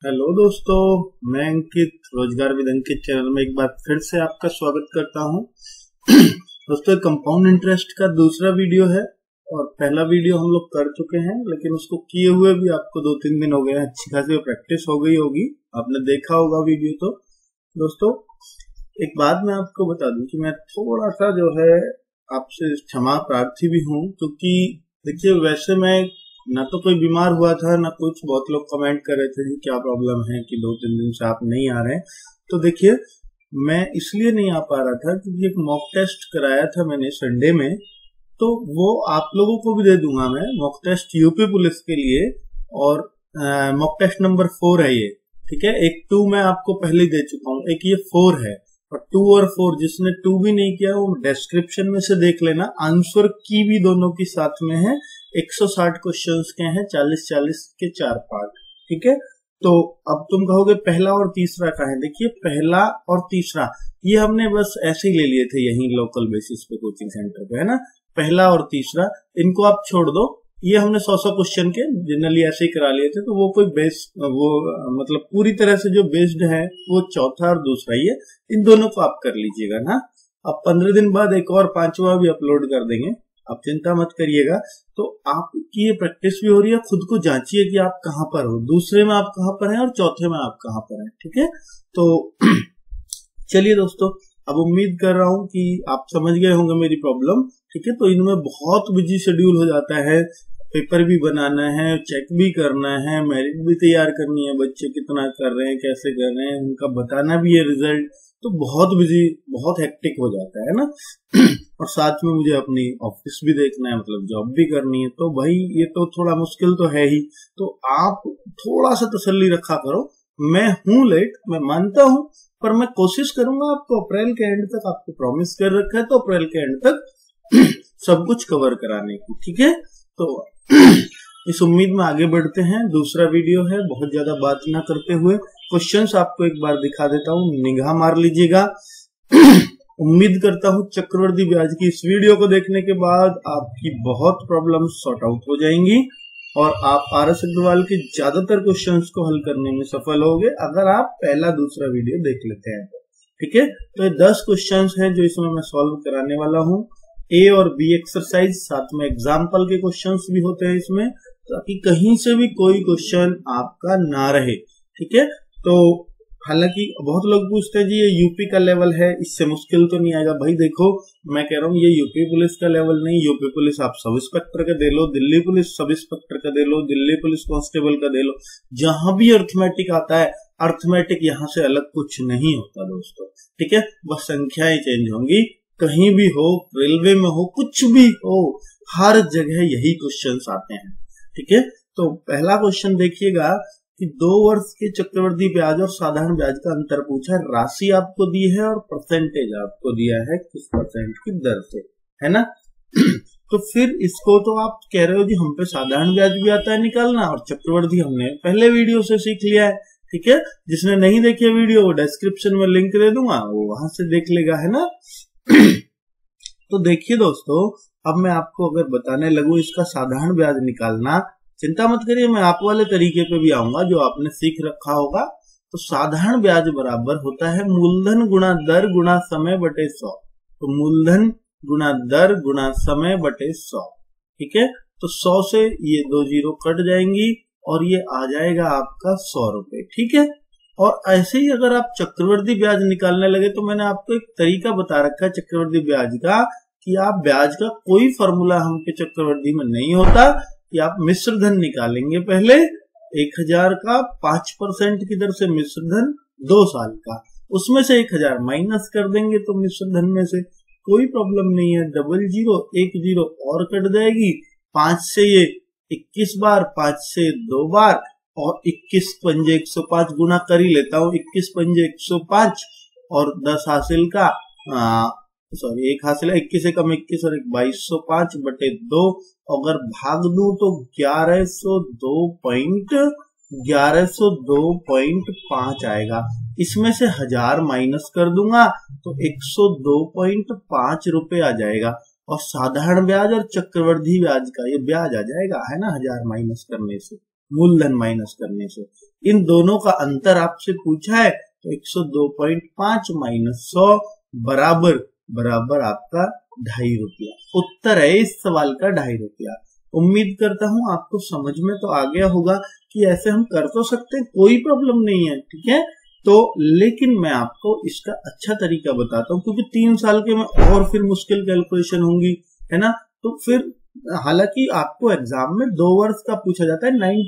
Hello दोस्तों, मैं अंकित रोजगार विद अंकित चैनल में एक बार फिर से आपका स्वागत करता हूं। दोस्तों, कंपाउंड इंटरेस्ट का दूसरा वीडियो है और पहला वीडियो हम लोग कर चुके हैं, लेकिन उसको किए हुए भी आपको 2-3 दिन हो गए, अच्छी खासी प्रैक्टिस हो गई होगी, आपने देखा होगा वीडियो। तो दोस्तों, एक बात मैं आपको बता दूं कि मैं थोड़ा सा जो है आपसे क्षमा प्रार्थी भी हूं, क्योंकि देखिए वैसे मैं ना तो कोई बीमार हुआ था ना कुछ। बहुत लोग कमेंट कर रहे थे कि क्या प्रॉब्लम है कि 2-3 दिन से आप नहीं आ रहे हैं। तो देखिए, मैं इसलिए नहीं आ पा रहा था क्योंकि एक मॉक टेस्ट कराया था मैंने संडे में, तो वो आप लोगों को भी दे दूंगा मैं। मॉक टेस्ट यूपी पुलिस के लिए, और मॉक टेस्ट नंबर 4 है ये, ठीक है। एक 2 मैं आपको पहले दे चुका हूँ, एक ये 4 है। और 2 और 4 जिसने 2 भी नहीं किया वो डिस्क्रिप्शन में से देख लेना। आंसर की भी दोनों की साथ में है। 160 क्वेश्चंस के हैं, 40-40 के 4 पार्ट, ठीक है। तो अब तुम कहोगे पहला और तीसरा का है। देखिए, पहला और तीसरा ये हमने बस ऐसे ही ले लिए थे यहीं लोकल बेसिस पे कोचिंग सेंटर पे, है ना। पहला और तीसरा इनको आप छोड़ दो, ये हमने 100 क्वेश्चन के जनरली ऐसे ही करा लिए थे। तो वो कोई बेस, वो मतलब पूरी तरह से जो बेस्ड है वो चौथा और दूसरा ही है। इन दोनों को आप कर लीजिएगा ना। अब 15 दिन बाद एक और 5वां भी अपलोड कर देंगे, आप चिंता मत करिएगा। तो आपकी ये प्रैक्टिस भी हो रही है। खुद को जांचिए कि आप कहाँ पर हो, दूसरे में आप कहाँ पर हैं और चौथे में आप कहाँ पर हैं, ठीक है। तो चलिए दोस्तों, अब उम्मीद कर रहा हूं कि आप समझ गए होंगे मेरी प्रॉब्लम, ठीक है। तो इनमें बहुत बिजी शेड्यूल हो जाता है, पेपर भी बनाना है, चेक भी करना है, मेरिट भी तैयार करनी है, बच्चे कितना कर रहे हैं, कैसे कर रहे हैं, उनका बताना भी है रिजल्ट। तो बहुत बिजी, बहुत हेक्टिक हो जाता है ना। और साथ में मुझे अपनी ऑफिस भी देखना है, मतलब जॉब भी करनी है। तो भाई ये तो थोड़ा मुश्किल तो है ही। तो आप थोड़ा सा तसल्ली रखा करो। मैं हूं लेट, मैं मानता हूं, पर मैं कोशिश करूंगा आपको अप्रैल के एंड तक, आपको प्रॉमिस कर रखा है तो अप्रैल के एंड तक सब कुछ कवर कराने की, ठीक है। तो इस उम्मीद में आगे बढ़ते हैं। दूसरा वीडियो है, बहुत ज्यादा बात ना करते हुए क्वेश्चंस आपको एक बार दिखा देता हूँ, निगाह मार लीजिएगा। उम्मीद करता हूँ चक्रवर्ती ब्याज की इस वीडियो को देखने के बाद आपकी बहुत प्रॉब्लम सॉर्ट आउट हो जाएंगी और आप RS अग्रवाल के ज्यादातर क्वेश्चंस को हल करने में सफल होंगे अगर आप पहला दूसरा वीडियो देख लेते हैं, ठीक है। तो ये 10 क्वेश्चंस हैं जो इसमें मैं सॉल्व कराने वाला हूँ। A और B एक्सरसाइज, साथ में एग्जाम्पल के क्वेश्चंस भी होते हैं इसमें, ताकि कहीं से भी कोई क्वेश्चन आपका ना रहे, ठीक है। तो हालांकि बहुत लोग पूछते हैं जी ये यूपी का लेवल है, इससे मुश्किल तो नहीं आएगा। भाई देखो, मैं कह रहा हूँ ये यूपी पुलिस का लेवल नहीं। यूपी पुलिस आप सब इंस्पेक्टर का दे लो, दिल्ली पुलिस सब इंस्पेक्टर का दे लो, दिल्ली पुलिस कांस्टेबल का दे लो, जहां भी अर्थमेटिक आता है, अर्थमेटिक यहाँ से अलग कुछ नहीं होता दोस्तों, ठीक है। बस संख्याएं चेंज होंगी। कहीं भी हो, रेलवे में हो, कुछ भी हो, हर जगह यही क्वेश्चंस आते हैं, ठीक है। तो पहला क्वेश्चन देखिएगा कि 2 वर्ष के चक्रवृद्धि ब्याज और साधारण ब्याज का अंतर पूछा है। राशि आपको दी है और परसेंटेज आपको दिया है किस परसेंट की दर से, है ना। तो फिर इसको तो आप कह रहे हो जी हम पे साधारण ब्याज भी आता है निकालना और चक्रवृद्धि हमने पहले वीडियो से सीख लिया है, ठीक है। जिसने नहीं देखी वीडियो वो डिस्क्रिप्शन में लिंक दे दूंगा, वो वहां से देख लेगा, है ना। तो देखिए दोस्तों, अब मैं आपको अगर बताने लगूं इसका साधारण ब्याज निकालना, चिंता मत करिए, मैं आप वाले तरीके पे भी आऊंगा जो आपने सीख रखा होगा। तो साधारण ब्याज बराबर होता है मूलधन गुणा दर गुणा समय बटे 100। तो मूलधन गुणा दर गुणा समय बटे 100, ठीक है। तो 100 से ये 2 जीरो कट जाएंगी और ये आ जाएगा आपका 100 रुपए, ठीक है। और ऐसे ही अगर आप चक्रवृद्धि ब्याज निकालने लगे तो मैंने आपको एक तरीका बता रखा है चक्रवृद्धि ब्याज का, कि आप ब्याज का कोई फॉर्मूला हम पे चक्रवृद्धि में नहीं होता, कि आप मिश्र धन निकालेंगे पहले 1000 का 5% की दर से मिश्र धन 2 साल का, उसमें से 1000 माइनस कर देंगे तो मिश्र धन में से कोई प्रॉब्लम नहीं है। 00 1 जीरो और कट जाएगी, 5 से ये 21 बार, 5 से 2 बार, और 21 पंजे 105 गुना कर ही लेता हूँ। 21 पंजे 105 और 10 हासिल का सॉरी 1 हासिल है, 21 से कम 21 और 2205 बटे 2। अगर भाग दूं तो 1102.5 आएगा। इसमें से 1000 माइनस कर दूंगा तो 102.5 रुपए आ जाएगा। और साधारण ब्याज और चक्रवृद्धि ब्याज का ये ब्याज आ जाएगा, है ना, 1000 माइनस करने से, मूलधन माइनस करने से। इन दोनों का अंतर आपसे पूछा है, तो 102.5 माइनस 100 बराबर बराबर आपका 2.5 रुपया। उत्तर है इस सवाल का 2.5 रुपया। उम्मीद करता हूं आपको समझ में तो आ गया होगा कि ऐसे हम कर तो सकते हैं, कोई प्रॉब्लम नहीं है, ठीक है। तो लेकिन मैं आपको इसका अच्छा तरीका बताता हूँ, क्योंकि 3 साल के में और फिर मुश्किल कैलकुलेशन होंगी, है ना। तो फिर हालांकि आपको एग्जाम में 2 वर्ष का पूछा जाता है,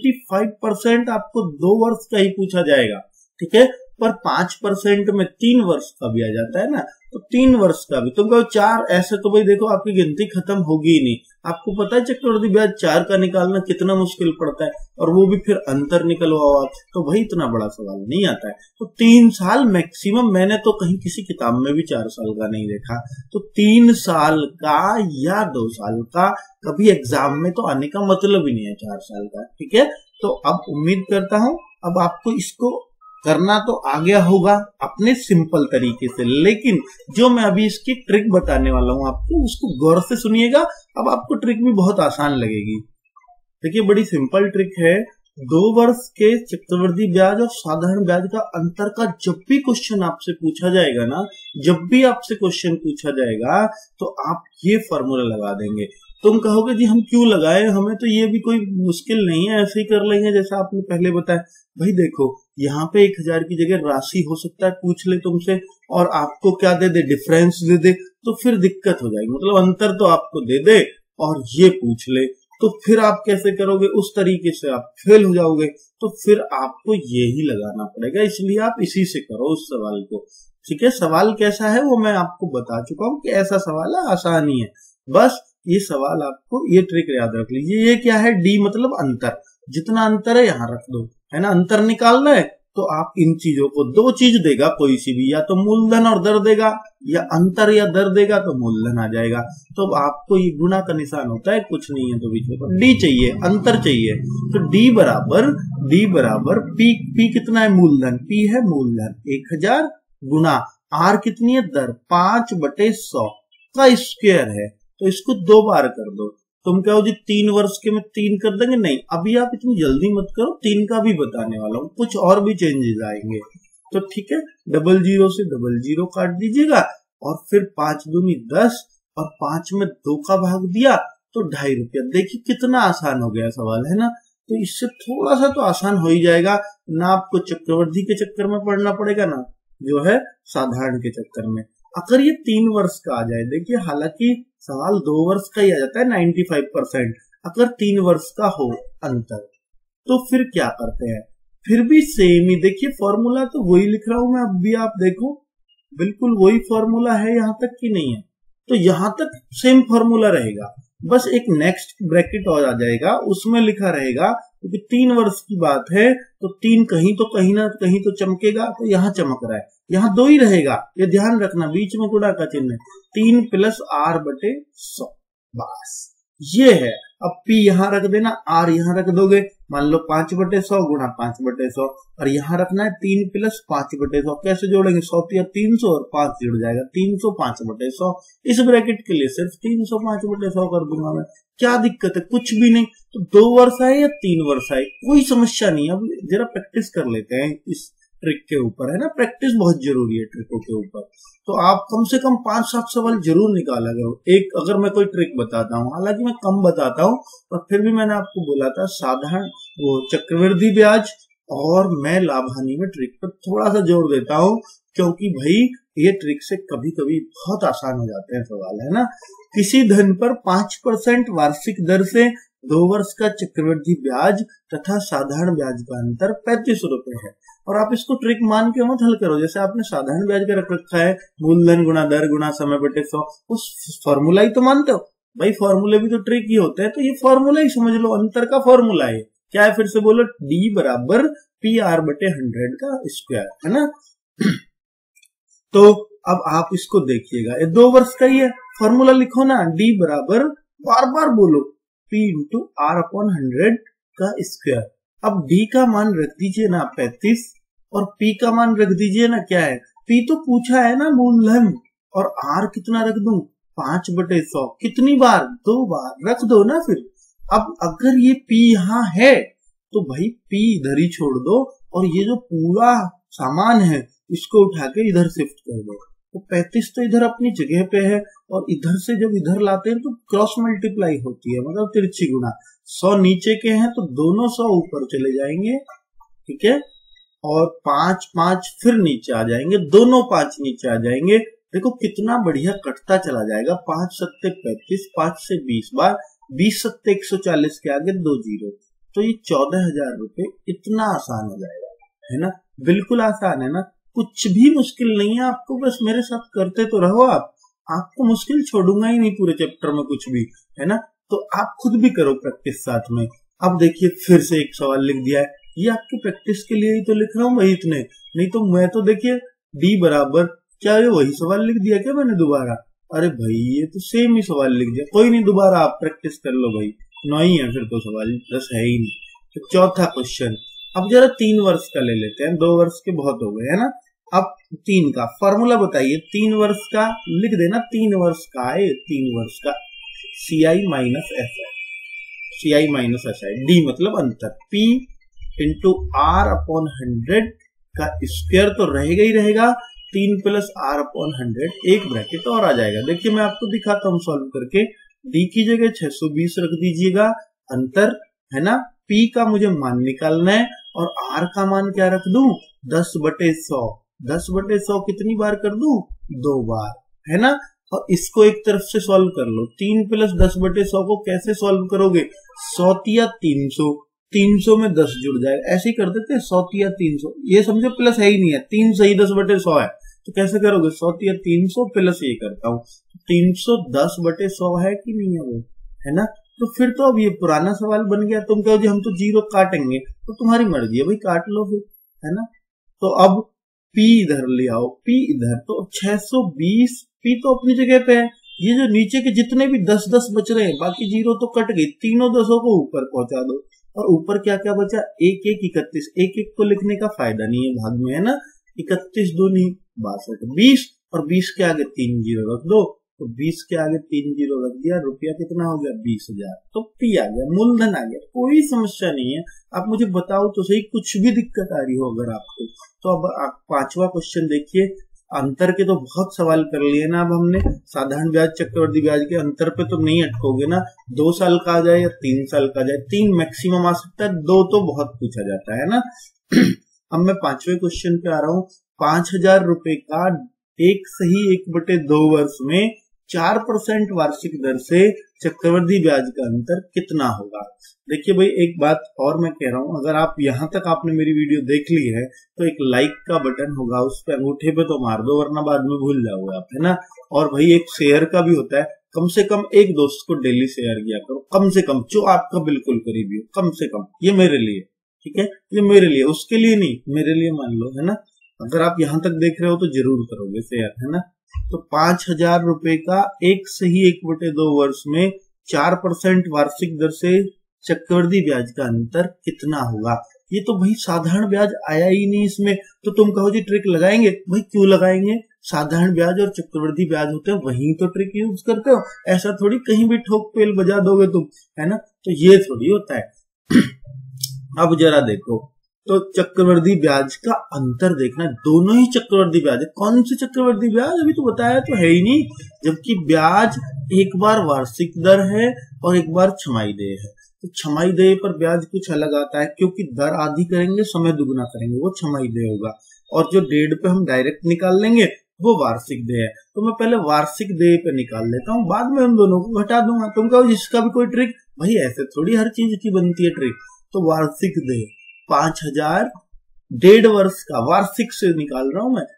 95% आपको 2 वर्ष का ही पूछा जाएगा, ठीक है। पर 5% में 3 वर्ष का भी आ जाता है ना, तो 3 वर्ष का भी। तुम कहो 4, ऐसे तो भाई देखो आपकी गिनती खत्म होगी ही नहीं। आपको पता है चक्रवृद्धि ब्याज 4 का निकालना कितना मुश्किल पड़ता है, और वो भी फिर अंतर निकलवाओ आप, तो भाई इतना बड़ा सवाल नहीं आता है। तो 3 साल मैक्सिमम, मैंने तो कहीं किसी किताब में भी 4 साल का नहीं देखा। तो 3 साल का या 2 साल का कभी एग्जाम में तो आने का मतलब ही नहीं है 4 साल का, ठीक है। तो अब उम्मीद करता हूं अब आपको इसको करना तो आ गया होगा अपने सिंपल तरीके से, लेकिन जो मैं अभी इसकी ट्रिक बताने वाला हूं आपको, उसको गौर से सुनिएगा। अब आपको ट्रिक भी बहुत आसान लगेगी। देखिए बड़ी सिंपल ट्रिक है। 2 वर्ष के चक्रवृद्धि ब्याज और साधारण ब्याज का अंतर का जब भी क्वेश्चन आपसे पूछा जाएगा ना, जब भी आपसे क्वेश्चन पूछा जाएगा तो आप ये फॉर्मूला लगा देंगे। तुम कहोगे जी हम क्यों लगाए, हमें तो ये भी कोई मुश्किल नहीं है, ऐसे ही कर लेंगे जैसा आपने पहले बताया। भाई देखो यहाँ पे 1000 की जगह राशि हो सकता है पूछ ले तुमसे, और आपको क्या दे दे, डिफरेंस दे दे, तो फिर दिक्कत हो जाएगी। मतलब अंतर तो आपको दे दे और ये पूछ ले, तो फिर आप कैसे करोगे, उस तरीके से आप फेल हो जाओगे। तो फिर आपको ये ही लगाना पड़ेगा, इसलिए आप इसी से करो उस सवाल को, ठीक है। सवाल कैसा है वो मैं आपको बता चुका हूँ कि ऐसा सवाल है, आसान ही है। बस ये सवाल आपको, ये ट्रिक याद रख लीजिए। ये क्या है, डी मतलब अंतर, जितना अंतर है यहाँ रख दो, है ना। अंतर निकालना है तो आप इन चीजों को, 2 चीज देगा कोई सी भी, या तो मूलधन और दर देगा, या अंतर या दर देगा तो मूलधन आ जाएगा। तो आपको ये गुणा का निशान होता है, कुछ नहीं है तो बीच में डी चाहिए, अंतर चाहिए। तो डी बराबर पी कितना है, मूलधन, पी है मूलधन 1000 गुणा आर कितनी है, दर 5/100 का स्क्वायर है। तो इसको 2 बार कर दो। तुम कहो जी 3 वर्ष के में 3 कर देंगे, नहीं अभी आप इतनी जल्दी मत करो, 3 का भी बताने वाला हूं, कुछ और भी चेंजेस आएंगे। तो ठीक है, 00 से 00 काट दीजिएगा, और फिर 5 दूनी 10 और 5 में 2 का भाग दिया तो 2.5 रुपया। देखिए कितना आसान हो गया सवाल, है ना। तो इससे थोड़ा सा तो आसान हो ही जाएगा ना, आपको चक्रवृद्धि के चक्कर में पढ़ना पड़ेगा ना जो है साधारण के चक्कर में। अगर ये 3 वर्ष का आ जाए, देखिए हालांकि सवाल 2 वर्ष का ही आ जाता है 95%, अगर 3 वर्ष का हो अंतर, तो फिर क्या करते हैं, फिर भी सेम ही, देखिए फॉर्मूला तो वही लिख रहा हूं मैं, अब भी आप देखो बिल्कुल वही फॉर्मूला है, यहां तक की नहीं है, तो यहां तक सेम फॉर्मूला रहेगा। बस एक नेक्स्ट ब्रैकेट और आ जाएगा, उसमें लिखा रहेगा, क्योंकि 3 वर्ष की बात है तो 3 कहीं ना कहीं तो चमकेगा, तो यहाँ चमक रहा है, यहाँ 2 ही रहेगा, ये ध्यान रखना, बीच में गुणा का चिन्ह है, 3 + r/100, बस ये है। अब p यहाँ रख देना, r यहाँ रख दोगे, मान लो 5/100 गुणा 5/100, और यहाँ रखना है 3 + 5/100। कैसे जोड़ेंगे, 100 या 300 और 5 जुड़ जाएगा, 300 5/100। इस ब्रैकेट के लिए सिर्फ 300 5/100 कर दूंगा मैं, क्या दिक्कत है, कुछ भी नहीं। तो 2 वर्ष आए या 3 वर्ष आए, कोई समस्या नहीं। अब जरा प्रैक्टिस कर लेते हैं इस ट्रिक के ऊपर, है ना, प्रैक्टिस बहुत जरूरी है ट्रिकों के ऊपर। तो आप कम से कम 5-7 सवाल जरूर निकाला करो। एक अगर मैं कोई ट्रिक बताता हूँ, हालांकि मैं कम बताता हूँ, पर फिर भी मैंने आपको बोला था साधारण वो चक्रवृद्धि ब्याज और मैं लाभ हानि में ट्रिक पर थोड़ा सा जोर देता हूँ, क्योंकि भाई ये ट्रिक से कभी कभी बहुत आसान हो जाते हैं सवाल, है ना। किसी धन पर 5% वार्षिक दर से 2 वर्ष का चक्रवृद्धि ब्याज तथा साधारण ब्याज का अंतर 35 रुपए है, और आप इसको ट्रिक मान के मत हल करो। जैसे आपने साधारण ब्याज का रख रखा है, मूलधन गुणा दर गुणा समय/100, उस फॉर्मूला ही तो मानते हो भाई, फॉर्मूले भी तो ट्रिक ही होते हैं, तो ये फॉर्मूला ही समझ लो, अंतर का फॉर्मूला है। क्या है, फिर से बोलो, D = PR/100 का स्क्वायर, है ना। तो अब आप इसको देखिएगा, ये 2 वर्ष का ही है, फॉर्मूला लिखो ना, D बराबर, बार बार बोलो, P × R/100 का स्क्वायर। अब D का मान रख दीजिए ना 35, और P का मान रख दीजिए ना, क्या है, P तो पूछा है ना मूलधन, और R कितना रख दूं, 5/100। कितनी बार, 2 बार रख दो ना। फिर अब अगर ये P यहाँ है तो भाई P इधर ही छोड़ दो और ये जो पूरा सामान है इसको उठा के इधर शिफ्ट कर दो। तो 35 तो इधर अपनी जगह पे है, और इधर से जब इधर लाते हैं तो क्रॉस मल्टीप्लाई होती है, मतलब तिरछी गुना। 100 नीचे के हैं तो दोनों 100 ऊपर चले जाएंगे, ठीक है, और 5 5 फिर नीचे आ जाएंगे, दोनों 5 नीचे आ जाएंगे। देखो कितना बढ़िया कटता चला जाएगा। 5 सत्ते 35, 5 से 20 बार, 20 सत्ते 140 के आगे 2 जीरो, तो ये 14,000 रुपए इतना आसान हो जाएगा, है ना। बिल्कुल आसान है ना, कुछ भी मुश्किल नहीं है आपको, बस मेरे साथ करते तो रहो आप। आपको मुश्किल छोड़ूंगा ही नहीं पूरे चैप्टर में कुछ भी, है ना। तो आप खुद भी करो प्रैक्टिस साथ में। अब देखिए फिर से एक सवाल लिख दिया है, ये आपकी प्रैक्टिस के लिए ही तो लिख रहा हूँ भाई इतने, नहीं तो मैं तो देखिए d बराबर, क्या ये वही सवाल लिख दिया क्या मैंने दोबारा? अरे भाई ये तो सेम ही सवाल लिख दिया। कोई नहीं, दोबारा आप प्रैक्टिस कर लो भाई, 9 ही है फिर तो सवाल, 10 है ही नहीं। तो चौथा क्वेश्चन, अब जरा 3 वर्ष का ले लेते हैं, 2 वर्ष के बहुत हो गए, है ना। अब 3 का फॉर्मूला बताइए, 3 वर्ष का लिख देना, 3 वर्ष का है, 3 वर्ष का CI minus SI, CI minus SI, D मतलब अंतर, P इंटू R अपॉन 100 का स्क्वायर तो रहेगा ही रहेगा, 3 प्लस R अपॉन 100, एक ब्रैकेट और आ जाएगा। देखिए मैं आपको दिखाता हूँ सॉल्व करके। D की जगह 620 रख दीजिएगा, अंतर, है ना। P का मुझे मान निकालना है, और R का मान क्या रख दूं, 10/100, 10/100 कितनी बार कर दूं, 2 बार, है ना। और इसको एक तरफ से सॉल्व कर लो, 3 प्लस 10/100 को कैसे सॉल्व करोगे, 100 या 300, 300 में 10 जुड़ जाएगा, ऐसे ही कर देते हैं, 100 या 300, ये समझो प्लस है ही नहीं है, 3 सही 10/100 है, तो कैसे करोगे, 100 या 300 प्लस ये करता हूँ, 310/100 है कि नहीं है वो, है ना। तो फिर तो अब ये पुराना सवाल बन गया, तुम कहो जी हम तो जीरो काटेंगे, तो तुम्हारी मर्जी है भाई, काट लो फिर, है ना। तो अब P इधर ले आओ, P इधर, तो 620, P तो अपनी जगह पे है, ये जो नीचे के जितने भी 10-10 बच रहे हैं, बाकी जीरो तो कट गई, तीनों 10 को ऊपर पहुंचा दो, और ऊपर क्या क्या बचा, 1 1 31, 1 1 को लिखने का फायदा नहीं है भाग में, है ना। 31 दूनी 62, 20, और 20 के आगे 3 जीरो रख दो, तो 20 के आगे 3 जीरो रख दिया, रुपया कितना हो गया, 20,000, तो P आ गया, मूलधन आ गया, कोई समस्या नहीं है। आप मुझे बताओ तो सही, कुछ भी दिक्कत आ रही हो अगर आपको। तो अब आप 5वां क्वेश्चन देखिए, अंतर के तो बहुत सवाल कर लिए ना अब हमने, साधारण ब्याज चक्रवृद्धि ब्याज के अंतर पे तो नहीं अटकोगे ना, 2 साल का आ जाए या 3 साल का आ जाए, 3 मैक्सिमम आ सकता है, 2 तो बहुत पूछा जाता है ना। अब मैं 5वें क्वेश्चन पे आ रहा हूँ, 5,000 रुपए का एक सही 1/2 वर्ष में 4% वार्षिक दर से चक्रवृद्धि ब्याज का अंतर कितना होगा। देखिए भाई एक बात और मैं कह रहा हूं, अगर आप यहां तक आपने मेरी वीडियो देख ली है तो एक लाइक का बटन होगा, उस पर अंगूठे पे तो मार दो, वरना बाद में भूल जाओगे आप, है ना। और भाई एक शेयर का भी होता है, कम से कम एक दोस्त को डेली शेयर किया करो, कम से कम, जो आपका बिल्कुल करीबी हो, कम से कम। ये मेरे लिए, ठीक है, ये मेरे लिए, उसके लिए नहीं, मेरे लिए मान लो, है ना। अगर आप यहां तक देख रहे हो तो जरूर करोगे शेयर, है ना। तो 5,000 रुपए का एक सही 1/2 वर्ष में 4% वार्षिक दर से चक्रवृद्धि ब्याज का अंतर कितना होगा। ये तो भाई साधारण ब्याज आया ही नहीं इसमें, तो तुम कहो जी ट्रिक लगाएंगे, भाई क्यों लगाएंगे, साधारण ब्याज और चक्रवृद्धि ब्याज होते हैं, वहीं तो ट्रिक यूज करते हो, ऐसा थोड़ी कहीं भी ठोक पेल बजा दोगे तुम, है ना। तो ये थोड़ी होता है। अब जरा देखो, तो चक्रवृद्धि ब्याज का अंतर देखना, दोनों ही चक्रवृद्धि ब्याज है। कौन से चक्रवृद्धि ब्याज, अभी तो बताया तो है ही नहीं, जबकि ब्याज एक बार वार्षिक दर है और एक बार छमाही देय है। तो छमाही देय पर ब्याज कुछ अलग आता है, क्योंकि दर आधी करेंगे समय दुगना करेंगे, वो छमाही देय होगा, और जो डेढ़ पे हम डायरेक्ट निकाल लेंगे वो वार्षिक देय है। तो मैं पहले वार्षिक देय पे निकाल लेता हूँ, बाद में उन दोनों को घटा दूंगा। तुम कहो जिसका भी कोई ट्रिक, भाई ऐसे थोड़ी हर चीज की बनती है ट्रिक। तो वार्षिक देय 5,000 1.5 वर्ष का, वार्षिक से निकाल रहा हूं मैं,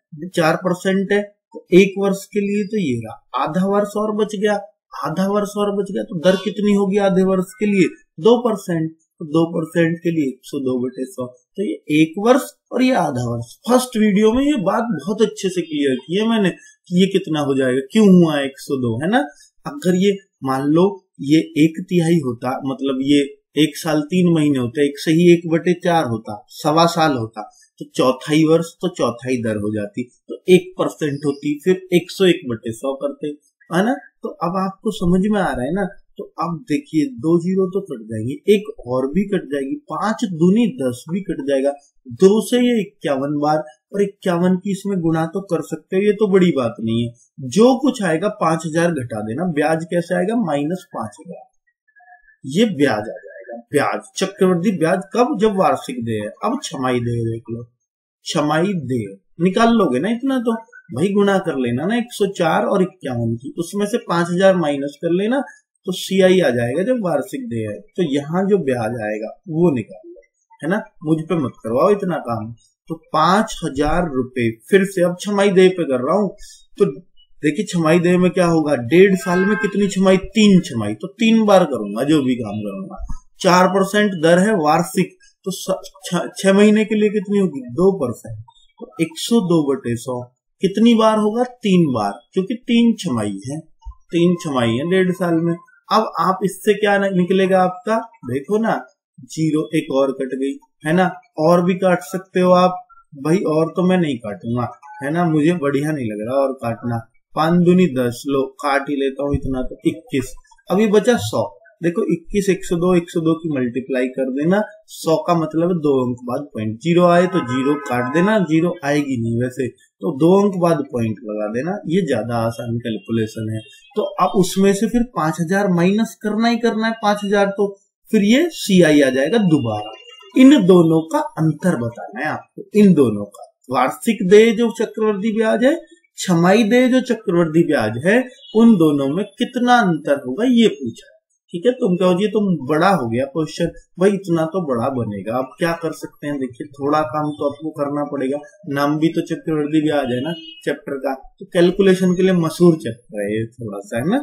4% है, तो 1 वर्ष के लिए तो ये रहा, आधा वर्ष और बच गया, आधा वर्ष और बच गया, तो दर कितनी होगी आधे वर्ष के लिए, 2%, तो 2% के लिए 102/100, तो ये 1 वर्ष और ये आधा वर्ष। फर्स्ट वीडियो में ये बात बहुत अच्छे से क्लियर की है मैंने कि ये कितना हो जाएगा, क्यों हुआ 102, है ना। अगर ये मान लो ये 1/3 होता, मतलब ये 1 साल 3 महीने होते, एक सही 1/4 होता, 1.25 साल होता, तो चौथाई वर्ष तो चौथाई दर हो जाती, तो 1% होती, फिर 101/100 करते, है ना। तो अब आपको समझ में आ रहा है ना। तो अब देखिए 2 जीरो तो कट जाएंगे, एक और भी कट जाएगी, 5 दूनी 10 भी कट जाएगा, 2 से ये 51 बार, और 51 की इसमें गुणा तो कर सकते हो, ये तो बड़ी बात नहीं है। जो कुछ आएगा 5000 घटा देना। ब्याज कैसे आएगा? -5000, ये ब्याज आ जाएगा। ब्याज चक्रवृद्धि ब्याज कब? जब वार्षिक देय है। अब छमाही देय देख लो, छमाही देय निकाल लोगे ना इतना, तो भाई गुणा कर लेना ना 104 और 51 की, उसमें से 5000 माइनस कर लेना, तो CI आ जाएगा जब वार्षिक देय है। तो यहाँ जो ब्याज आएगा वो निकाल लो, है ना, मुझ पे मत करवाओ इतना काम। तो 5000 रुपए, फिर से अब छमाही देय पे कर रहा हूं। तो देखिए छमाही देय में क्या होगा, 1.5 साल में कितनी छमाही? 3 छमाही, तो 3 बार करूंगा जो भी काम करूंगा। 4% दर है वार्षिक, तो 6 महीने के लिए कितनी होगी? 2%, तो 102/100 कितनी बार होगा? 3 बार, क्योंकि 3 छमाही है, 3 छमाही है 1.5 साल में। अब आप इससे क्या निकलेगा आपका, देखो ना, 0 एक और कट गई, है ना, और भी काट सकते हो आप भाई, और तो मैं नहीं काटूंगा, है ना, मुझे बढ़िया नहीं लग रहा और काटना। 5 दूनी 10, लो काट ही लेता हूं इतना, तो 21, अभी बचा 100। देखो 21, 102, 102 की मल्टीप्लाई कर देना, 100 का मतलब 2 अंक बाद पॉइंट, 0 आए तो 0 काट देना, 0 आएगी नहीं वैसे, तो 2 अंक बाद पॉइंट लगा देना, ये ज्यादा आसान कैलकुलेशन है। तो अब उसमें से फिर 5000 माइनस करना ही करना है 5000, तो फिर ये CI आ जाएगा दोबारा। इन दोनों का अंतर बताना है आपको, इन दोनों का, वार्षिक देय जो चक्रवृद्धि ब्याज है, छमाही देय जो चक्रवृद्धि ब्याज है, उन दोनों में कितना अंतर होगा ये पूछा। ठीक है, तुम कहो जी तो बड़ा हो गया क्वेश्चन, भाई इतना तो बड़ा बनेगा, अब क्या कर सकते हैं, देखिए थोड़ा काम तो आपको करना पड़ेगा, नाम भी तो चक्रवृद्धि ब्याज है ना चैप्टर का, तो कैलकुलेशन के लिए मशहूर चैप्टर है ये थोड़ा सा, है ना।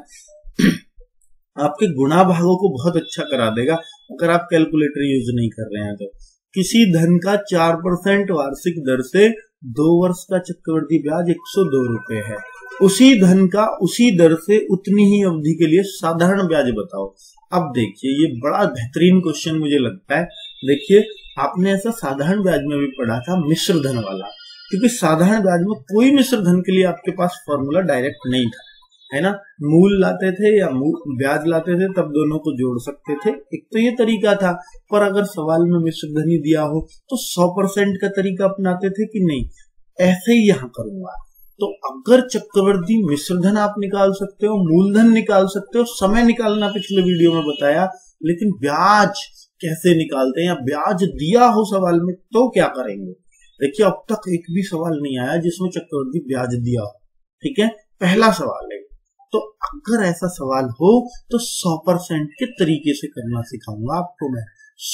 आपके गुणा भागों को बहुत अच्छा करा देगा अगर आप कैलकुलेटर यूज नहीं कर रहे हैं तो। किसी धन का 4% वार्षिक दर से 2 वर्ष का चक्रवृद्धि ब्याज 102 रुपए है, उसी धन का उसी दर से उतनी ही अवधि के लिए साधारण ब्याज बताओ। अब देखिए ये बड़ा बेहतरीन क्वेश्चन मुझे लगता है। देखिए आपने ऐसा साधारण ब्याज में भी पढ़ा था मिश्र धन वाला, क्योंकि साधारण ब्याज में कोई मिश्र धन के लिए आपके पास फॉर्मूला डायरेक्ट नहीं था, है ना, मूल लाते थे या ब्याज लाते थे तब दोनों को जोड़ सकते थे, एक तो ये तरीका था। पर अगर सवाल में मिश्र धन ही दिया हो तो 100% का तरीका अपनाते थे कि नहीं, ऐसे ही यहाँ करूंगा। तो अगर चक्रवृद्धि मिश्र धन आप निकाल सकते हो, मूलधन निकाल सकते हो, समय निकालना पिछले वीडियो में बताया, लेकिन ब्याज कैसे निकालते हैं या ब्याज दिया हो सवाल में तो क्या करेंगे। देखिए अब तक एक भी सवाल नहीं आया जिसमें चक्रवृद्धि ब्याज दिया हो, ठीक है, पहला सवाल है। तो अगर ऐसा सवाल हो तो 100% के तरीके से करना सिखाऊंगा आपको मैं।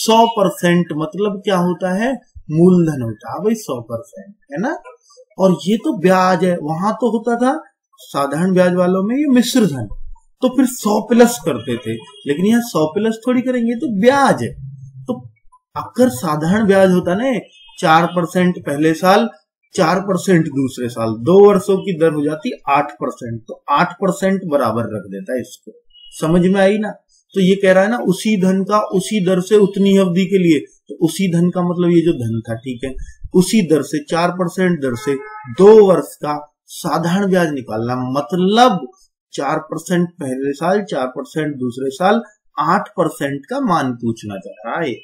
100% मतलब क्या होता है, मूलधन होता है भाई 100%, है ना, और ये तो ब्याज है, वहां तो होता था साधारण ब्याज वालों में ये मिश्र धन, तो फिर 100 प्लस करते थे, लेकिन यहाँ 100 प्लस थोड़ी करेंगे, तो ब्याज है। तो अगर साधारण ब्याज होता ना 4% पहले साल, 4% दूसरे साल, 2 वर्षों की दर हो जाती 8%, तो 8% बराबर रख देता है इसको, समझ में आई ना। तो ये कह रहा है ना उसी धन का उसी दर से उतनी अवधि के लिए, तो उसी धन का मतलब ये जो धन था, ठीक है, उसी दर से 4% दर से 2 वर्ष का साधारण ब्याज निकालना, मतलब 4% पहले साल, 4% दूसरे साल, 8% का मान पूछना चाह रहा है,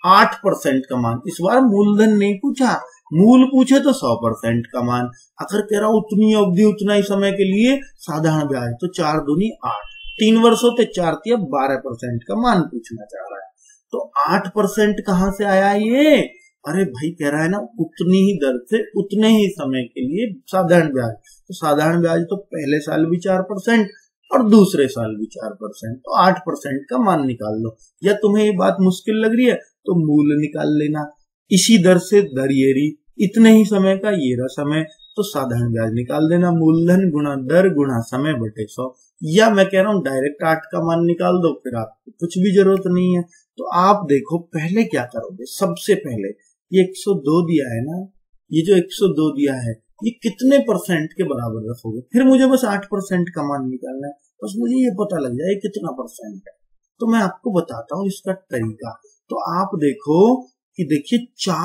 8% का मान। इस बार मूलधन नहीं पूछा, मूल पूछे तो 100% का मान। अगर कह रहा उतनी अवधि उतना ही समय के लिए साधारण ब्याज, तो 4 दूनी 8, 3 वर्ष होते 4 तिया 12% का मान पूछना चाह रहा है। तो 8% कहां से आया ये, अरे भाई कह रहा है ना उतनी ही दर से उतने ही समय के लिए साधारण ब्याज, तो साधारण ब्याज तो पहले साल भी 4% और दूसरे साल भी 4%, तो 8% का मान निकाल लो। या तुम्हें ये बात मुश्किल लग रही है तो मूल निकाल लेना, इसी दर से दर ये रही, इतने ही समय का ये रहा समय, तो साधारण ब्याज निकाल देना, मूलधन गुणा दर गुणा समय बटे 100। या मैं कह रहा हूं डायरेक्ट 8 का मान निकाल दो, फिर आपको कुछ भी जरूरत नहीं है। तो आप देखो पहले क्या करोगे, सबसे पहले ये 102 दिया है ना, ये जो 102 दिया है ये कितने परसेंट के बराबर रखोगे, फिर मुझे बस 8% का मान निकालना है, बस मुझे ये पता लग जाए कितना परसेंट है। तो मैं आपको बताता हूँ इसका तरीका। तो आप देखो कि देखिए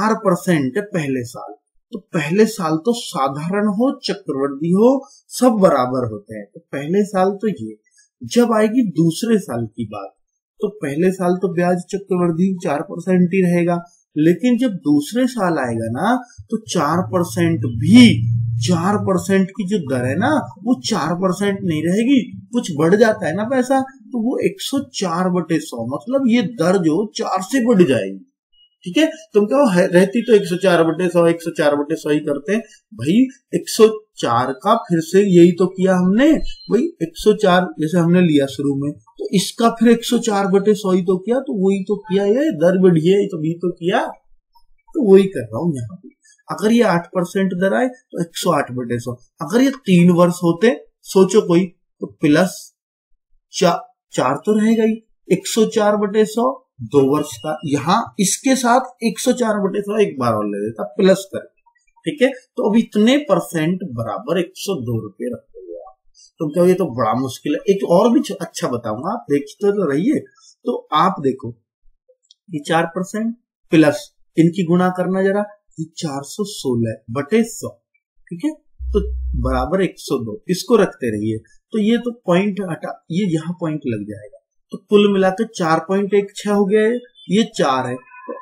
4% है पहले साल, तो पहले साल तो साधारण हो चक्रवृद्धि हो सब बराबर होते हैं, तो पहले साल तो ये, जब आएगी दूसरे साल की बात, तो पहले साल तो ब्याज चक्रवृद्धि 4% ही रहेगा, लेकिन जब दूसरे साल आएगा ना तो 4% भी 4% की जो दर है ना वो 4% नहीं रहेगी, कुछ बढ़ जाता है ना पैसा, तो वो 104/100 मतलब ये दर जो 4 से बढ़ जाएगी। ठीक है, तुम कहो रहती तो 104/100 104/100 ही करते हैं भाई, 104 का फिर से यही तो किया हमने भाई, 104 जैसे हमने लिया शुरू में, तो इसका फिर 104/100 ही तो किया, तो वही तो किया, ये दर बढ़ी है तो भी तो किया, तो वही कर रहा हूं यहाँ पे। अगर ये 8% दर आए तो 108/100, अगर ये 3 वर्ष होते सोचो कोई, तो प्लस 4 तो रहेगा ही, 104/100 2 वर्ष का, यहाँ इसके साथ 104/100 एक बार और ले देता प्लस कर। ठीक है, तो अब इतने परसेंट बराबर 102 रुपये रखोगे आप। तो क्या ये तो बड़ा मुश्किल है। एक और भी अच्छा बताऊंगा, आप देखते तो रहिए। तो आप देखो ये 4% प्लस इनकी गुणा करना जरा, ये 416/100, ठीक है, तो बराबर 102, इसको रखते रहिए। तो ये तो पॉइंट हटा, ये यहाँ पॉइंट लग जाएगा, तो कुल मिलाकर 4.16 हो गया है, ये 4 है, तो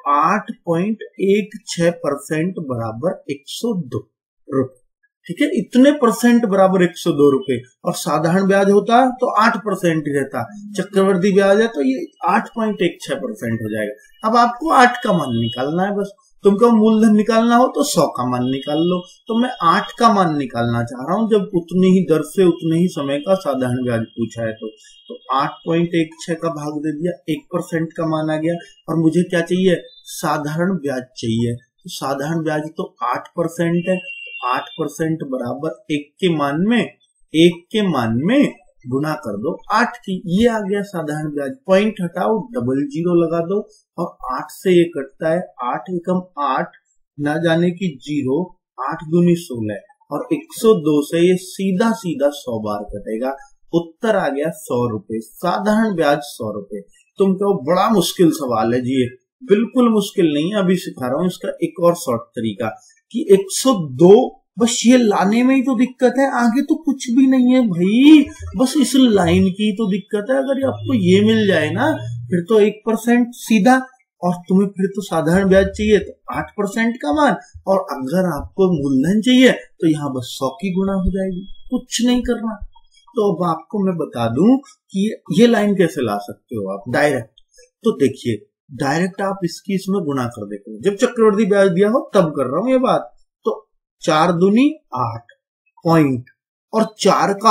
8.16% बराबर 102 रुपए। ठीक है, इतने परसेंट बराबर 102 रुपए, और साधारण ब्याज होता तो 8% ही रहता, चक्रवर्ती ब्याज है तो ये 8.16% हो जाएगा। अब आपको 8 का मान निकालना है बस, तुमको मूलधन निकालना हो तो 100 का मान निकाल लो, तो मैं 8 का मान निकालना चाह रहा हूं, जब उतनी ही दर से उतने ही समय का साधारण ब्याज पूछा है तो 8.16 का भाग दे दिया, 1% का मान आ गया, और मुझे क्या चाहिए, साधारण ब्याज चाहिए। तो साधारण ब्याज तो 8% है, 8% बराबर 1 के मान में गुना कर दो 8 की, ये आ गया साधारण ब्याज। पॉइंट हटाओ, 00 लगा दो, और 8 से ये कटता है, 8 एकम 8 ना जाने की 0, 8 दूनी 16, और 102 से ये सीधा 100 बार कटेगा, उत्तर आ गया 100 रुपए, साधारण ब्याज 100 रुपए। तुम कहो बड़ा मुश्किल सवाल है जी, बिल्कुल मुश्किल नहीं है, अभी सिखा रहा हूं इसका एक और शॉर्ट तरीका कि 102 बस ये लाने में ही तो दिक्कत है, आगे तो कुछ भी नहीं है भाई, बस इस लाइन की तो दिक्कत है। अगर आपको ये मिल जाए ना फिर तो 1% सीधा, और तुम्हें फिर तो साधारण ब्याज चाहिए तो 8% का मान, और अगर आपको मूलधन चाहिए तो यहाँ बस 100 की गुणा हो जाएगी, कुछ नहीं करना। तो अब आपको मैं बता दूं कि ये लाइन कैसे ला सकते हो आप डायरेक्ट। तो देखिए डायरेक्ट आप इसकी इसमें गुणा कर देते हो, जब चक्रवर्ती ब्याज दिया हो तब कर रहा हूं ये बात। तो 4 दूनी 8 पॉइंट, और 4 का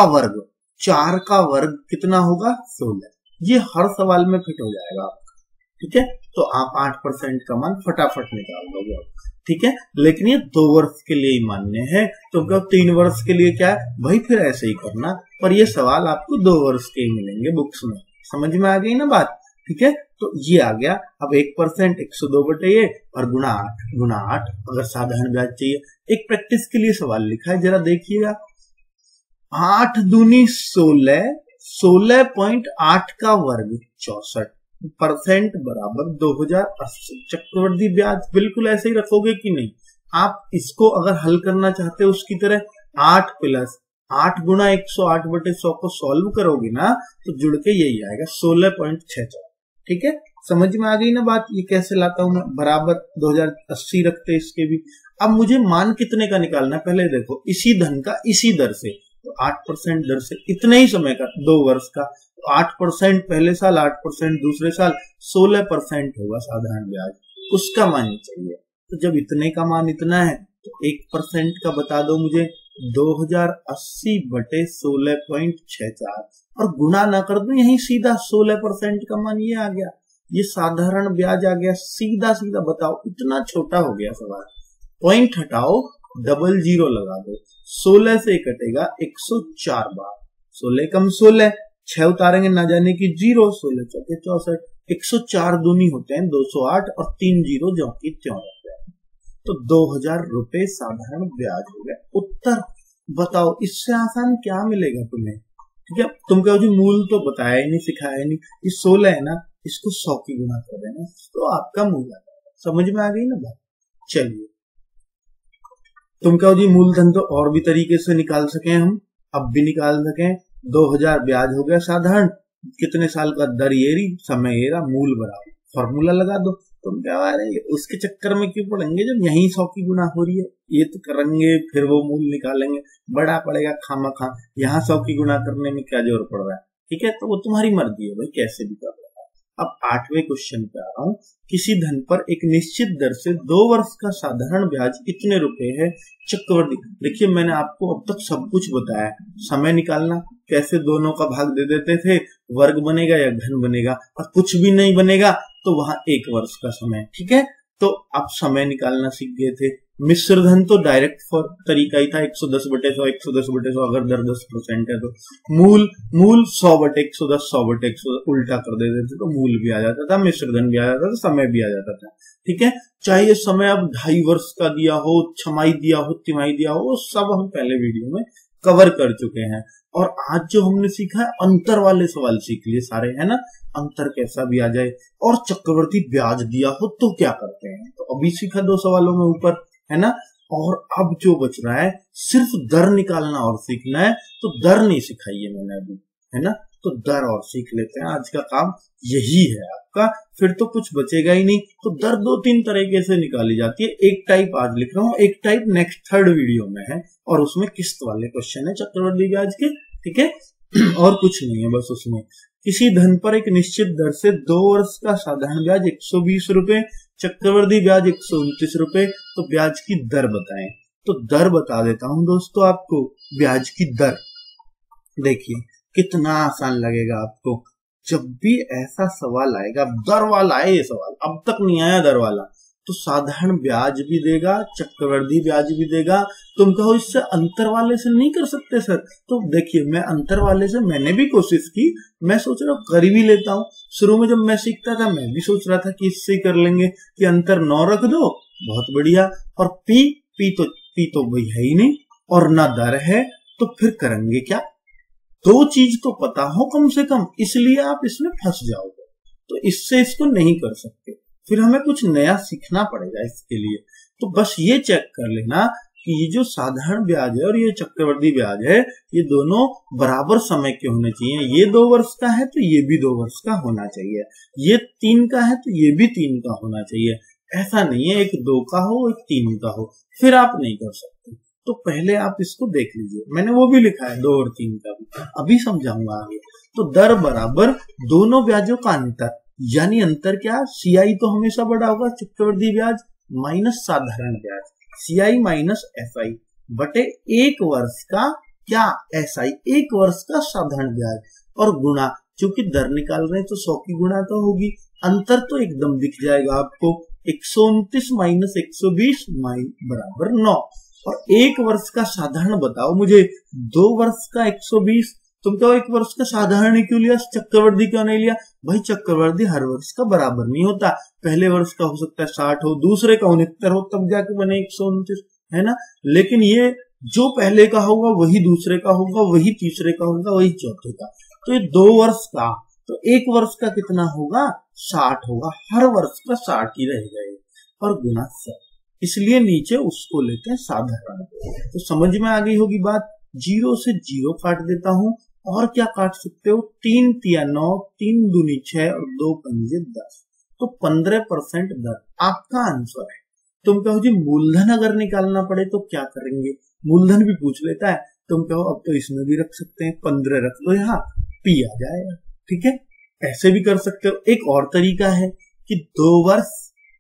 वर्ग कितना होगा 16, ये हर सवाल में फिट हो जाएगा आपका। ठीक है, तो आप 8% का मान फटाफट निकाल दोगे, ठीक है। लेकिन ये 2 वर्ष के लिए ही मान्य है, तो कब 3 वर्ष के लिए क्या है भाई, फिर ऐसे ही करना, पर ये सवाल आपको 2 वर्ष के ही मिलेंगे बुक्स में। समझ में आ गई ना बात, ठीक है। तो ये आ गया, अब 1% 102/ये और गुणा 8 अगर साधारण ब्याज चाहिए। एक प्रैक्टिस के लिए सवाल लिखा है, जरा देखिएगा, 8 दूनी 16, 16.8 का वर्ग 64% बराबर 2080। चक्रवर्ती ब्याज बिल्कुल ऐसे ही रखोगे कि नहीं, आप इसको अगर हल करना चाहते हो उसकी तरह 8 प्लस 8 गुणा 108/100 को सॉल्व करोगे ना तो जुड़ के यही आएगा 16.64। ठीक है, समझ में आ गई ना बात, ये कैसे लाता हूं मैं, बराबर 2080 रखते इसके भी। अब मुझे मान कितने का निकालना है, पहले देखो इसी धन का इसी दर से, तो 8% दर से इतने ही समय का 2 वर्ष का, 8% पहले साल, 8% दूसरे साल, 16% होगा साधारण ब्याज, उसका मान चाहिए। तो जब इतने का मान इतना है तो 1% का बता दो मुझे, 2080/16.64, और गुणा ना कर दो यही सीधा 16% का मान ये आ गया, ये साधारण ब्याज आ गया, सीधा बताओ, इतना छोटा हो गया सवाल। पॉइंट हटाओ, 00 लगा दो, 16 से कटेगा 104 बार, 16 कम 16, 6 उतारेंगे ना जाने की 0, 16 चौके 64, 104 दूनी होते हैं 208, और 3 0 जो की त्यों रहते हैं। तो 2000 रुपए साधारण ब्याज हो गया उत्तर। बताओ इससे आसान क्या मिलेगा तुम्हें, ठीक है। तुम कहो जी मूल तो बताया ही नहीं, सिखाया ही नहीं, ये 16 है ना, इसको 100 की गुणा कर देना तो आपका मूल आ जाएगा। समझ में आ गई ना बात। चलिए, तुम कहो जी मूलधन तो और भी तरीके से निकाल सके हम, अब भी निकाल सकें, 2000 ब्याज हो गया साधारण, कितने साल का दर ये रही, समय ये रहा, मूल बराबर फॉर्मूला लगा दो। तुम क्या रहे उसके चक्कर में क्यों पड़ेंगे जब यही 100 की गुना हो रही है, ये तो करेंगे फिर वो मूल निकालेंगे, बड़ा पड़ेगा खामा खा, यहाँ 100 की गुना करने में क्या जोर पड़ रहा है। ठीक है, तो वो तुम्हारी मर्जी है भाई, कैसे भी कर रहा है। अब 8वें क्वेश्चन पे आ रहा हूँ। किसी धन पर एक निश्चित दर से 2 वर्ष का साधारण ब्याज कितने रुपए है चक्रवृद्धि। देखिए मैंने आपको अब तक सब कुछ बताया, समय निकालना कैसे दोनों का भाग दे देते थे, वर्ग बनेगा या घन बनेगा, और कुछ भी नहीं बनेगा तो वहां 1 वर्ष का समय। ठीक है, तो अब समय निकालना सीख गए थे। मिश्र धन तो डायरेक्ट फॉर तरीका ही था, 110/100 110/100 अगर दर 10% है तो मूल 100/110 100/100 उल्टा कर देते थे तो मूल भी आ जाता था, मिश्र धन भी आ जाता था, समय भी आ जाता था। ठीक है, चाहे समय अब 2.5 वर्ष का दिया हो, छमाही दिया हो, तिमाही दिया हो, सब हम पहले वीडियो में कवर कर चुके हैं। और आज जो हमने सीखा है अंतर वाले सवाल सीख लिए सारे, है ना, अंतर कैसा भी आ जाए, और चक्रवर्ती ब्याज दिया हो तो क्या करते हैं, तो अभी सीखा 2 सवालों में ऊपर, है ना। और अब जो बच रहा है सिर्फ दर निकालना और सीखना है, तो दर नहीं सिखाई है मैंने अभी, है ना, तो दर और सीख लेते हैं। आज का काम यही है आपका, फिर तो कुछ बचेगा ही नहीं। तो दर 2-3 तरीके से निकाली जाती है, एक टाइप आज लिख रहा हूँ, एक टाइप नेक्स्ट 3rd वीडियो में है, और उसमें किस्त वाले क्वेश्चन है चक्रवृद्धि ब्याज के। ठीक है, और कुछ नहीं है, बस उसमें किसी धन पर एक निश्चित दर से 2 वर्ष का साधारण ब्याज 120 रुपए, चक्रवृद्धि ब्याज 129 रुपए, तो ब्याज की दर बताएं। तो दर बता देता हूं दोस्तों आपको, ब्याज की दर देखिए कितना आसान लगेगा आपको। जब भी ऐसा सवाल आएगा, दर वाला है ये सवाल, अब तक नहीं आया दर वाला, तो साधारण ब्याज भी देगा, चक्रवृद्धि ब्याज भी देगा। तुम कहो इससे अंतर वाले से नहीं कर सकते सर, तो देखिए मैं अंतर वाले से मैंने भी कोशिश की, मैं सोच रहा हूँ कर भी लेता हूँ। शुरू में जब मैं सीखता था मैं भी सोच रहा था कि इससे ही कर लेंगे, कि अंतर 9 रख दो, बहुत बढ़िया, और पी तो भाई है ही नहीं, और ना दर है, तो फिर करेंगे क्या। 2 चीज तो पता हो कम से कम, इसलिए आप इसमें फंस जाओगे, तो इससे इसको नहीं कर सकते, फिर हमें कुछ नया सीखना पड़ेगा इसके लिए। तो बस ये चेक कर लेना कि ये जो साधारण ब्याज है और ये चक्रवृद्धि ब्याज है, ये दोनों बराबर समय के होने चाहिए। ये 2 वर्ष का है तो ये भी 2 वर्ष का होना चाहिए, ये 3 का है तो ये भी 3 का होना चाहिए। ऐसा नहीं है एक 2 का हो एक 3 का हो, फिर आप नहीं कर सकते। तो पहले आप इसको देख लीजिए, मैंने वो भी लिखा है 2 और 3 का भी, अभी समझाऊंगा आगे। तो दर बराबर दोनों ब्याजों का अंतर, यानी अंतर क्या, CI तो हमेशा बड़ा होगा, चक्रवृद्धि ब्याज माइनस साधारण ब्याज, CI माइनस FI बटे 1 वर्ष का क्या SI, 1 वर्ष का साधारण ब्याज, और गुणा, चूंकि दर निकाल रहे हैं तो 100 की गुणा तो होगी, अंतर तो एकदम दिख जाएगा आपको, 129 माइनस 120 बराबर 9। और 1 वर्ष का साधारण बताओ मुझे, 2 वर्ष का 120, तुम तो 1 वर्ष का साधारण ही क्यों लिया, चक्रवृद्धि क्यों नहीं लिया। भाई चक्रवृद्धि हर वर्ष का बराबर नहीं होता, पहले वर्ष का हो सकता है 60 हो, दूसरे का 69 हो, तब जाके बने 129, है ना। लेकिन ये जो पहले का होगा वही दूसरे का होगा, वही तीसरे का होगा, वही चौथे का। तो ये 2 वर्ष का, तो 1 वर्ष का कितना होगा, 60 होगा, हर वर्ष का 60 ही रहेगा, और गुना 100, इसलिए नीचे उसको लेते हैं साधारण। तो समझ में आ गई होगी बात। 0 से 0 काट देता हूं, और क्या काट सकते हो, 3 तिया 9, 3 दूनी 6 और 2 पंजे 10, तो 15% दर आपका आंसर है। तुम कहो जी मूलधन अगर निकालना पड़े तो क्या करेंगे, मूलधन भी पूछ लेता है, तुम कहो अब तो इसमें भी रख सकते हैं, 15 रख दो, यहाँ P आ जाएगा। ठीक है, ऐसे भी कर सकते हो। एक और तरीका है कि 2 वर्ष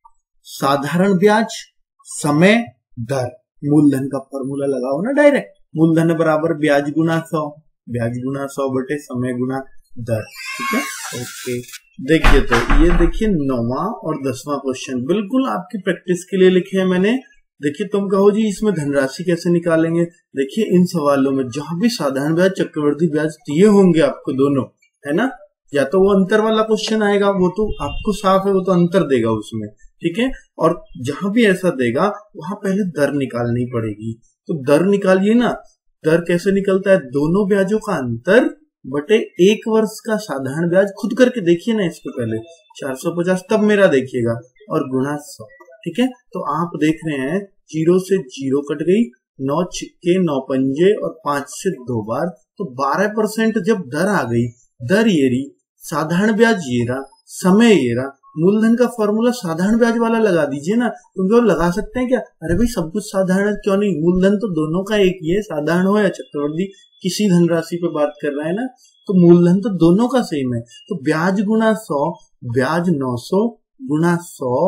साधारण ब्याज समय दर, मूलधन का फॉर्मूला लगाओ ना डायरेक्ट, मूलधन बराबर ब्याज गुना 100, ब्याज गुना 100 बटे समय गुना दर। ठीक है, ओके। देखिए तो ये देखिए 9वां और 10वां क्वेश्चन बिल्कुल आपकी प्रैक्टिस के लिए लिखे हैं मैंने। देखिए तुम कहो जी इसमें धनराशि कैसे निकालेंगे, देखिए इन सवालों में जहां भी साधारण ब्याज चक्रवृद्धि ब्याज दिए होंगे आपको दोनों, है ना, या तो वो अंतर वाला क्वेश्चन आएगा, वो तो आपको साफ है, वो तो अंतर देगा उसमें। ठीक है, और जहां भी ऐसा देगा वहां पहले दर निकालनी पड़ेगी, तो दर निकालिए ना। दर कैसे निकलता है, दोनों ब्याजों का अंतर बटे 1 वर्ष का साधारण ब्याज, खुद करके देखिए ना इसको पहले, 450 तब मेरा देखिएगा, और गुणा 100। ठीक है, तो आप देख रहे हैं 0 से 0 कट गई, 9 छिक्के 9 पंजे और 5 से 2 बार, तो 12% जब दर आ गई, दर ये रही, साधारण ब्याज ये रहा, समय ये रहा, मूलधन का फॉर्मूला साधारण ब्याज वाला लगा दीजिए ना। तुम लोग लगा सकते हैं क्या? अरे भाई सब कुछ साधारण क्यों नहीं, मूलधन तो दोनों का एक ही है, साधारण हो या चक्रवृद्धि, किसी धनराशि पे बात कर रहा है ना, तो मूलधन तो दोनों का सेम है। तो ब्याज गुना 100, ब्याज 900 गुना 100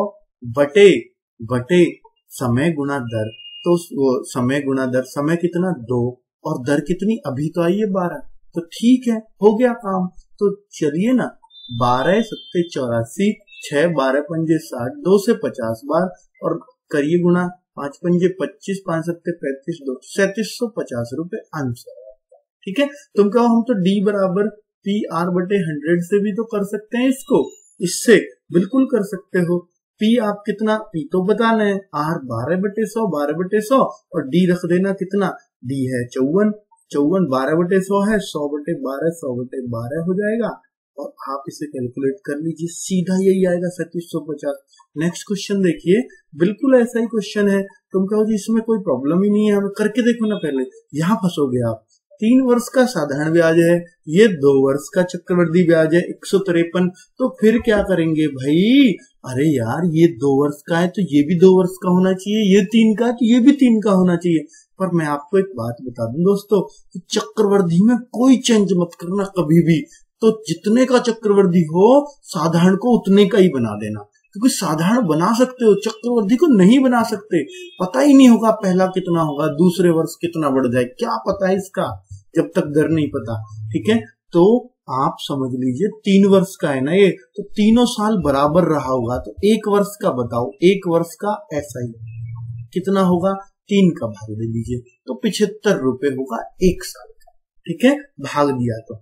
बटे समय गुना दर, तो वो समय गुना दर, समय कितना 2 और दर कितनी अभी तो आई है 12, तो ठीक है, हो गया काम। तो चलिए ना, 12 7 84, 6 12 पंजे 60, 2 से 50 बार और करिए गुना, 5 पंजे 25, 5 7 35, 2 3750 रुपए आंसर। ठीक है, तुम कहो हम तो डी बराबर पी आर बटे 100 से भी तो कर सकते हैं इसको, इससे बिल्कुल कर सकते हो। पी आप कितना, पी तो बताना है, आर 12 बटे 100, 12 बटे 100 और डी रख देना कितना, डी है 54, 12 बटे 100 है, 100 बटे 12, 100 बटे 12 हो जाएगा और आप इसे कैलकुलेट कर लीजिए, सीधा यही आएगा 3750। नेक्स्ट क्वेश्चन देखिए, बिल्कुल ऐसा ही क्वेश्चन है। तुम कहो जी इसमें कोई प्रॉब्लम ही नहीं है, हमें करके देखो ना, पहले यहाँ फंसोगे आप। 3 वर्ष का साधारण ब्याज है, ये 2 वर्ष का चक्रवृद्धि ब्याज है 153, तो फिर क्या करेंगे भाई, अरे यार ये 2 वर्ष का है तो ये भी 2 वर्ष का होना चाहिए, ये 3 का तो ये भी 3 का होना चाहिए। पर मैं आपको एक बात बता दूं दोस्तों, चक्रवृद्धि में कोई चेंज मत करना कभी भी, तो जितने का चक्रवृद्धि हो साधारण को उतने का ही बना देना, क्योंकि साधारण बना सकते हो, चक्रवृद्धि को नहीं बना सकते। पता ही नहीं होगा पहला कितना होगा, दूसरे वर्ष कितना बढ़ जाए, क्या पता है इसका, जब तक दर नहीं पता। ठीक है, तो आप समझ लीजिए 3 वर्ष का है ना ये, तो तीनों साल बराबर रहा होगा, तो 1 वर्ष का बताओ, 1 वर्ष का ऐसा ही कितना होगा, 3 का भाग दे लीजिए, तो 75 रुपए होगा 1 साल का। ठीक है, भाग दिया तो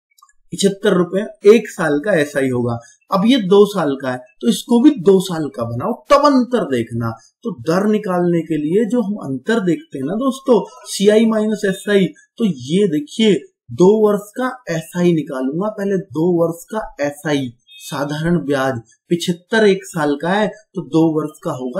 75 रुपए 1 साल का ऐसा ही होगा। अब ये 2 साल का है तो इसको भी 2 साल का बनाओ, तब अंतर देखना। तो दर निकालने के लिए जो हम अंतर देखते हैं ना दोस्तों, CI माइनस SI, तो ये देखिए 2 वर्ष का SI निकालूंगा पहले, 2 वर्ष का SI साधारण ब्याज 75 1 साल का है, तो 2 वर्ष का होगा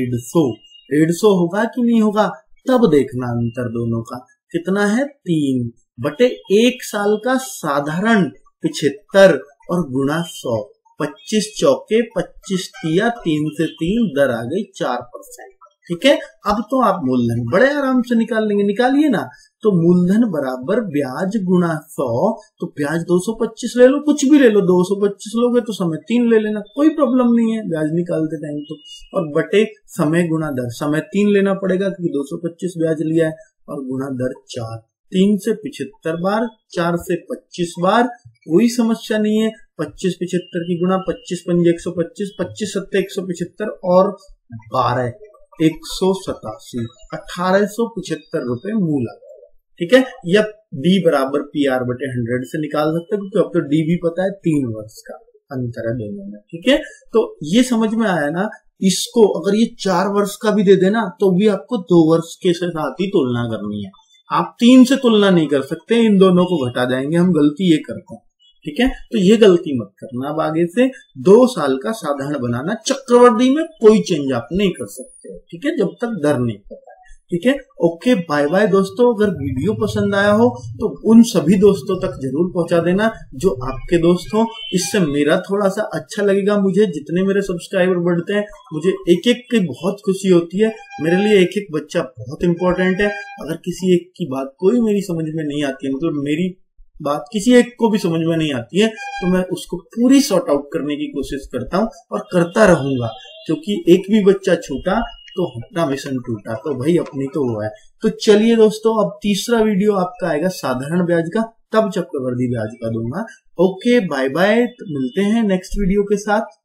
150 होगा कि नहीं होगा, तब देखना अंतर दोनों का कितना है, 3 बटे 1 साल का साधारण 75 और गुणा 100, 25 चौके 25 तिया, 3 से 3 दर आ गई 4%। ठीक है, अब तो आप मूलधन बड़े आराम से निकाल लेंगे, निकालिए ना। तो मूलधन बराबर ब्याज गुणा 100, तो ब्याज 225 ले लो, कुछ भी ले लो, 225 लोगे तो समय 3 ले लेना, कोई प्रॉब्लम नहीं है ब्याज निकालते टाइम तो, और बटे समय गुणा दर, समय 3 लेना पड़ेगा क्योंकि 225 ब्याज लिया है, और गुणा दर 4, 3 से 75 बार, 4 से 25 बार, कोई समस्या नहीं है। 25 75 की गुणा, 25 पंजे 125, 25 सत्ते 175 और 12 187, 1875 रुपए मूल आ जाएगा। ठीक है, या डी बराबर पी आर बटे 100 से निकाल सकते हैं, क्योंकि अब तो डी भी पता है, 3 वर्ष का अंतर है दोनों में। ठीक है, तो ये समझ में आया ना। इसको अगर ये 4 वर्ष का भी दे देना तो भी आपको 2 वर्ष के साथ ही तुलना करनी है, आप 3 से तुलना नहीं कर सकते, इन दोनों को घटा जाएंगे, हम गलती ये करते हैं। ठीक है, तो ये गलती मत करना। अब आगे से 2 साल का साधारण बनाना, चक्रवृद्धि में कोई चेंज आप नहीं कर सकते। ठीक है, जब तक दर नहीं पता है। ठीक है, ओके, बाय बाय दोस्तों। अगर वीडियो पसंद आया हो तो उन सभी दोस्तों तक जरूर पहुंचा देना जो आपके दोस्त हो, इससे मेरा थोड़ा सा अच्छा लगेगा। मुझे जितने मेरे सब्सक्राइबर बढ़ते हैं, मुझे एक एक की बहुत खुशी होती है। मेरे लिए एक एक बच्चा बहुत इंपॉर्टेंट है। अगर किसी एक की बात कोई मेरी समझ में नहीं आती है, मतलब मेरी बात किसी एक को भी समझ में नहीं आती है, तो मैं उसको पूरी सॉर्ट आउट करने की कोशिश करता हूँ और करता रहूंगा, क्योंकि एक भी बच्चा छूटा तो अपना मिशन टूटा। तो भाई अपनी तो वो है। तो चलिए दोस्तों, अब तीसरा वीडियो आपका आएगा साधारण ब्याज का, तब चक्रवृद्धि ब्याज का दूंगा। ओके, बाय बाय, मिलते हैं नेक्स्ट वीडियो के साथ।